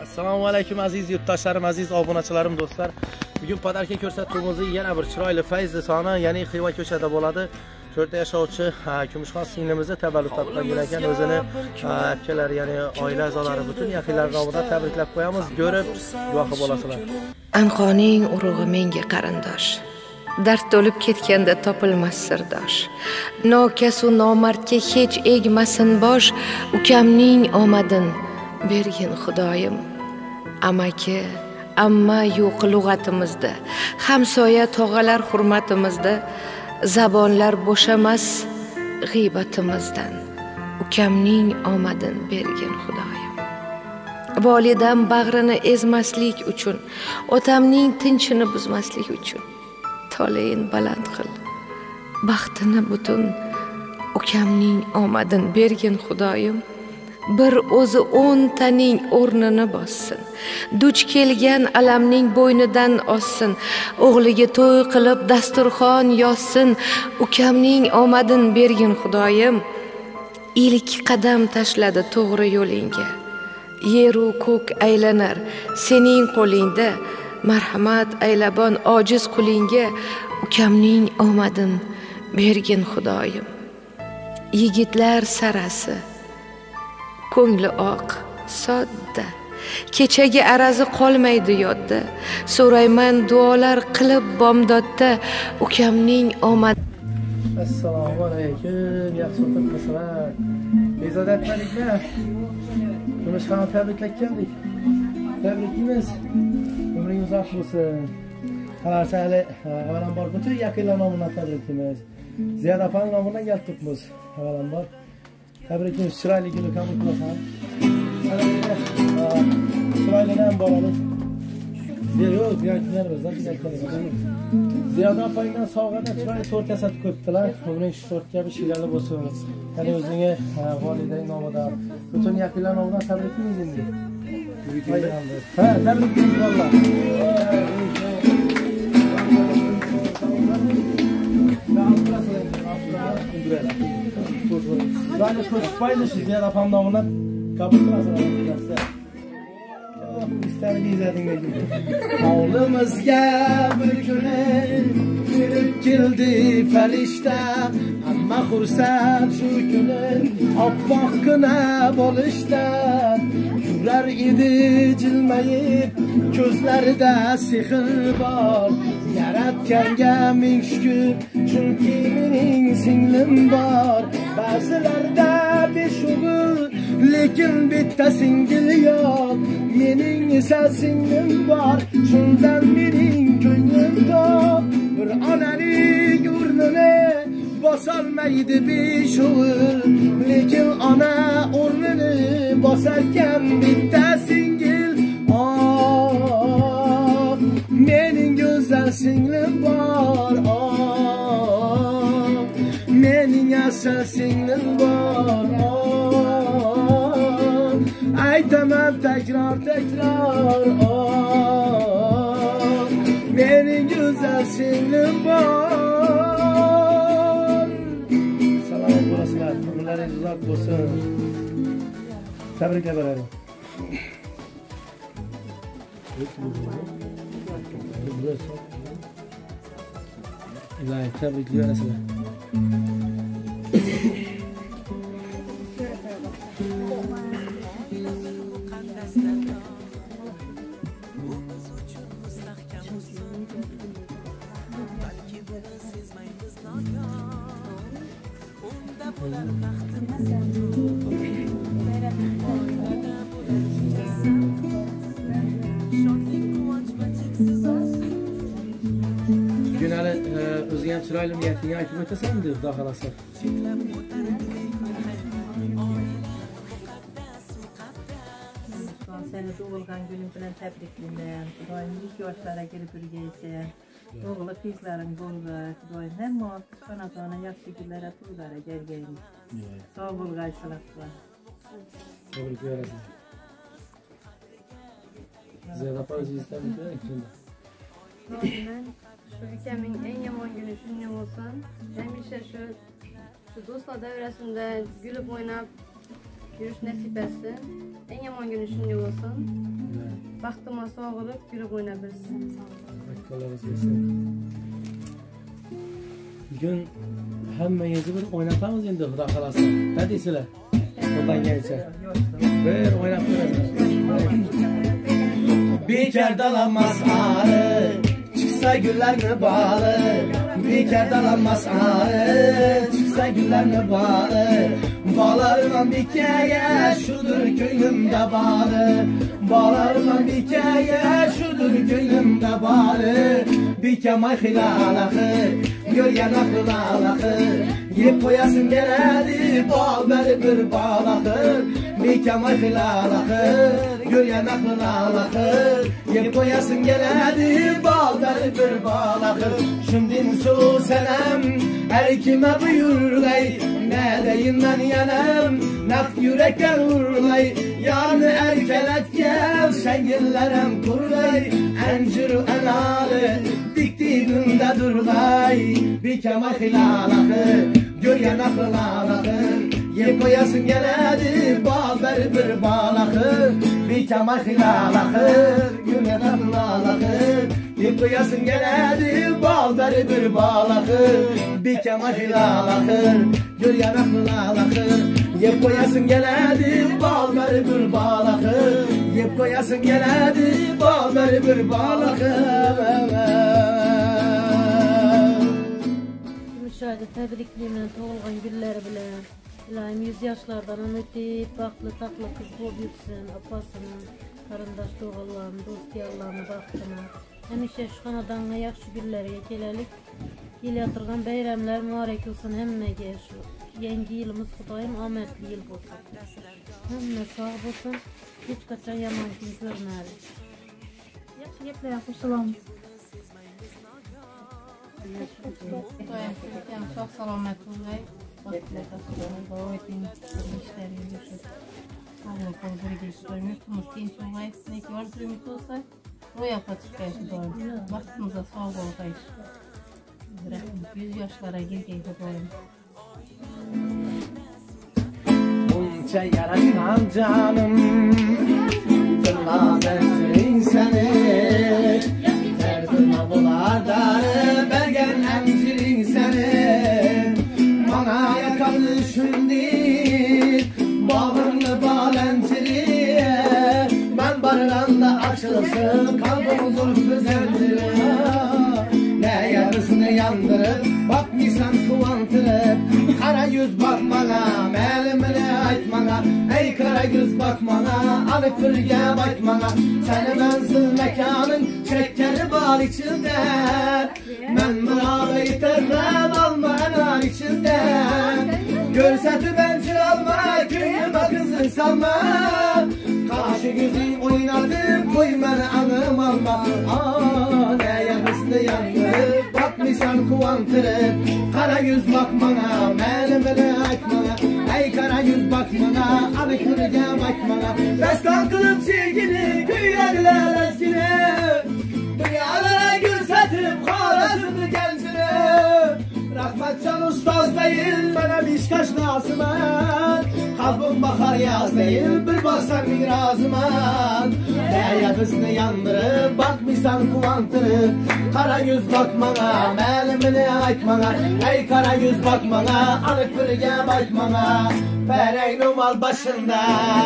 Assalomu alaykum aziz yurtdoshlarim, aziz obunachilarim, do'stlar. Bugun podarka ko'rsatuvimizni yana bir chiroyli fayzli soni, ya'ni Xiva ko'chada bo'ladi. Shu yerda yashovchi Kumushxon singlimizni tavallud topgan ekan. O'zini akalari, ya'ni oila a'zolari, butun yaqinlar nomidan tabriklab qo'yamiz. Ko'rib guvohi bo'lasizlar. Anqoning urug'i menga qarindosh. Dard to'lib ketganda topilmas sirdosh. Nokasu nomardga hech egmasin bosh, ukamning omadin bergin Xudoyim. Amaki, amma yo'q lug'atimizda, hamsoya tog'alar hurmatimizda, zabonlar bo'shamas g'iybatimizdan. Ukamning omadin bergin Xudoyim. Volidam bag'rini ezmaslik uchun, otamning tinchini buzmaslik uchun toleyin baland qil. Baxtini butun ukamning omadin bergin Xudoyim. Bir o'zi 10 taning o'rnini bossin. Duch kelgan alamning bo'ynidan ossin. O'g'liga to'y qilib dasturxon yozsin. Ukamning omadin bergin Xudoyim. Ilk qadam tashladi to'g'ri yo'lingga. Yer u ko'k aylanar sening qo'lingda. Marhamat aylabon ojiz qulinga. Ukamning omadin bergin Xudoyim. Yigitlar sarasi, ko'ngli oq, sodda, kechagi arazi qolmaydi yodda. So'rayman duolar qilib bomdodda, ukamning omad. Assalomu alaykum, yaxshi o'tiribsizlar. Bezovta etmadikmi? Kumushxon tabriklab keldik. Tabrikimiz umring uzoq bo'lsin. Xalasali avvalambor butun yaqinlar nomidan tabrikimiz. Ziyod opam nomidan kelibmiz. Avvalambor tabrikimiz chiroyli gul qabul qilasan. Chiroylidan boradi. Ziyod opangdan sovg'ada chiroyli to'rt kasat ko'pdilar. Umring shu to'rt kabi shirali bo'lsin. Ya'ni o'zingga volidang nomidan, butun yaqinlar nomidan tabrikimiz endi. Ha, tabrikimiz vallah. Sizlarni ko'rishmaydi shu Ziyod opam nomidan qabul qilasizlar. Hovlimizga bir kuni kirib keldi farishta, hamma xursand shu kuni oppoqqina bo'lishdan. Yurar edi jilmayib, ko'zlarida sehr bor. Yaratganga ming shukr, chunki mening singlim bor. Ba'zilarda beshug'ul, lekin bitta singil yo'q. Mening esa singlim bor, shundan mening ko'nglim to'q. Bir onaning o'rnini bosolmaydi beshug'ul, lekin ona o'rnini bosarkan bitta singil. Oh, mening go'zal singlim bor. Oh, mening asal singlim bor. Aytaman takror takror. Oh, mening go'zal singlim bor. Salom bo'lasizlar. Umrlaringiz uzoq bo'lsin. Tabriklar beradi. Ilohi tabriklar berasizlar. Günali o'ziga ham chiroyli niyatingni aytib o'tasan deb xudo xolasa. Seni tug'ilgan kuning bilan tabriklayman. Xudoyim 2 yoshlarga kirib yurgaysan. O'g'il qizlaring bo'ldi. Xudoyim hamma xonadonga yaxshi kunlar turlar kelgaymiz. Sog' bo'lg'aysizlar. Tebrik berasizlar. Ziyod opa o'zingiz tabriklang. Men shu ukamning eng yomon kuni shunday bo'lsin. Hamisha shu do'stlar davrasida gulib o'ynab yurish nasib etsin. Eng yomon doğan günü şunday olsun. Baxtıma sağlık, yürüp oynayabilsin. Kolay gelsin. Bugün hammangizni bir o'ynatamiz endi, xudo xolasa. Ne deysizlar? Qo'ldan kelsa. Bir o'ynab ko'ramiz. Bekar dalanmaz arı, çıksa güllerine bağlı. Bekar dalanmaz arı, çıksa güllerine bağlı. Bağlarla bir kere şudur köyümde bağlı. Bağlarla bir kere şudur köyümde bağlı. Bir kemay hilalakı, gör yanaklı alakı. Yep koyasın geledi, bal beri bir bağlakı. Bir kemay hilalakı, gör yanaklı alakı. Yep koyasın geledi, bal beri bir bağlakı. Şimdi su senem, her kime buyurlay. Ne deyim ben yanım, nak yürekten urlay. Yani erkelet gel, şengillerim kurlay. Encuru enalı, diktiğimde durlay. Bir kemal hilalakı, gör yanaklı alakı. Yep koyasın geledi, bal beri bir bağlakı. Bir kemal hilalakı, gör yanaklı alakı. Yep koyasın geledi, bal beri bir bağlakı. Bir kemal hilalakı, gör yanaklı alakı. Yep koyasın geledi, bal beri bir bağlakı. Yep koyasın geledi, bal beri bir bağlakı. Müşahede tebrikliğimle doğulgan gülleri bilen İlahim 100 yaşlardan ötüp baklı taklı kız bol yürüsün, apasının, karındaş doğallarını, dost yallarını baktına. Hemişe şu kanadanla yakşı güllerine gelelik. Yıl yatırgan beyramlar mübarek olsun hemmege şu. Yengi yılımız Xudayım ametli yıl olsun. Hemme sağ olsun, hiç kaçan yaman kim görmeli. Yaxşı gepler yapmışılamız. Çok selamet olay. Vakitler tasarlanır, bu etin işleri görüşür. Sağlık ol, bir geçiyor. Yurtumuz genç olay. Ne ki var ümit olsa, o yapma çıkayışı doğru. Vaktimize sağ ol kayış. 100 yaşlara girgeydi doğru. Bunca yaraşan canım, tırnağın seni. Derdime bular darı, belgen emcirin seni. Bana yakanı şimdi, bağımlı balenciri. Ben barınanda açılsın, kalbim zulfü zemciri. Ne yarısını yandırıp, bakmışsan kuvantırıp. Kara yüz bakmana, melimini aytmana. Ey kara göz bakmana, alıp bürge bakmana. Seni menzil mekanın çekkeni bal içinde. Ben mıralı yitirmem alma enar içinde. Görseti bence alma, köyüme kızın salma. Karşı gözüm oynatıp koy beni anım alma. Ne yakısını yandırıp bakmışsan kuvantırıp. Kara yüz bakmana, melimini aytmana. Ey kara yüz bakmana, alıp bürge bakmana. Destan kılıp sevgini, köylerler eskini. Dünyalara görsetip karasını gencini. Rahmetcan ustaz değil, bana Beşiktaş lazıman. Kalbim bakar yaz değil, bir baksan mirazıman. Ne yapısını yandırıp, bakmışsan kuvantırıp. Kara yüz bakmana, melimini aytmana. Ey kara yüz bakmana, alıp bürge bakmana. Perey numal başında,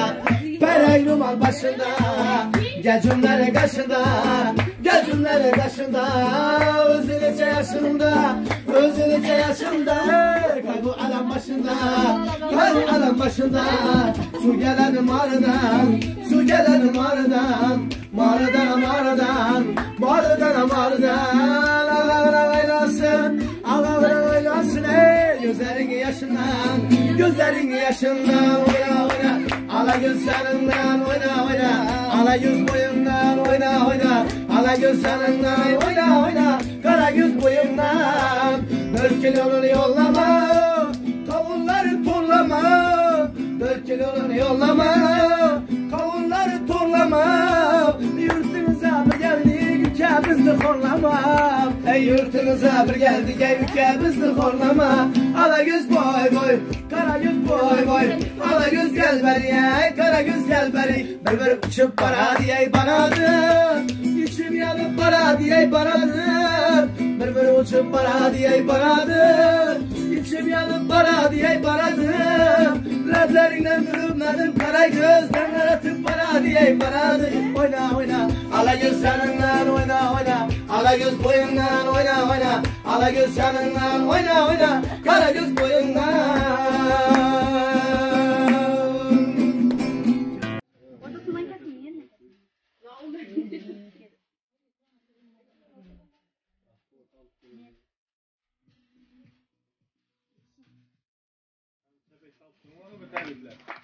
perey numal başında. Gecümleri kaşında, gecümleri kaşında. Özünüce yaşında, özünüce yaşında. Kaybu alam başında, kaybu alam başında. Su gelenim aradan, su gelenim aradan. Mağaradan, mağaradan, mağaradan, mağaradan. Allah'ına oylasın, Allah'ına oylasın. Gözlerini yaşından, gözlerini yaşından. Oyna, oyna, ala gözlerinden. Oyna, oyna, ala göz boyundan. Oyna, oyna, ala gözlerinden. Oyna, oyna, kara göz boyundan. 4 kilonu yollama, kavunları turlama. 4 kilonu yollama, kavunları turlama. Yurtumuza mı geldik, ülkemizi korlama. ey yurtumuza bir geldik ey ülkemizni horlama. Ala göz boy boy, kara göz boy boy. Ala göz gel beri ey, kara göz gel beri. Bir uçup bana diye banadı. İçim yanıp bana diye banadı. Bir uçup bana diye banadı. İçim yanıp bana diye banadı. Ledlerinden durmadım kara gözden atıp bana diye banadı. Oyna oyna, ala göz yanından oyna oyna. Ala göz boyundan oyna oyna. Ala göz yanından oyna oyna. Kara göz boyundan. Tebrikler.